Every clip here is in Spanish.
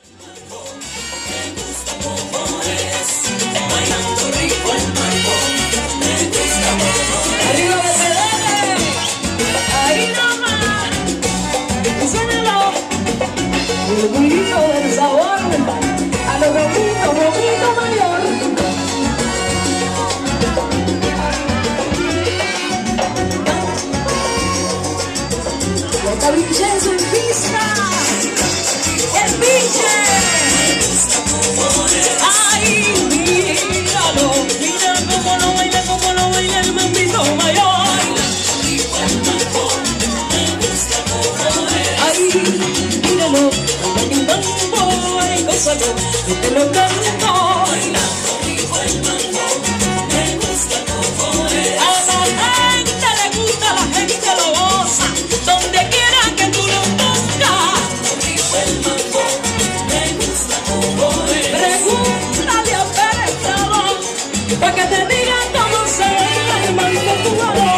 Orgullito del sabor, a lo bonito mayor. La tablilla en su pista, el pinche. Ay, míralo, mira cómo lo baila el mambito mayor. Ay, míralo. Ay, gózalo, yo te lo canto. A la gente le gusta, la gente lo goza, donde quiera que tú lo pongas. Pregúntale a Pérez Prado, pa' que te diga cómo se baila el mambo cubano.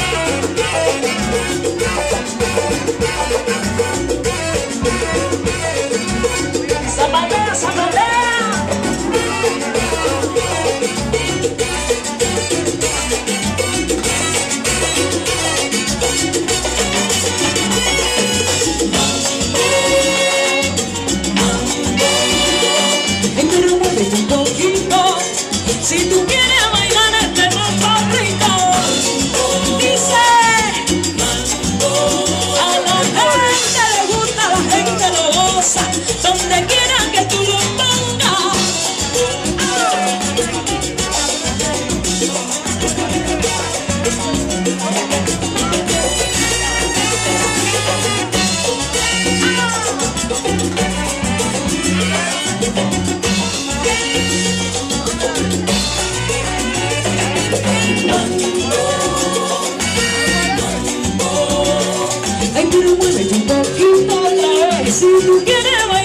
Zapatea, zapatea. Muévete un poquito, si tú quieres bailar este mambo rico. Dice, a la gente le gusta, la gente lo goza, donde quiera que tú lo pongas. Ay, pero muévete un poquito otra vez, si tú quieres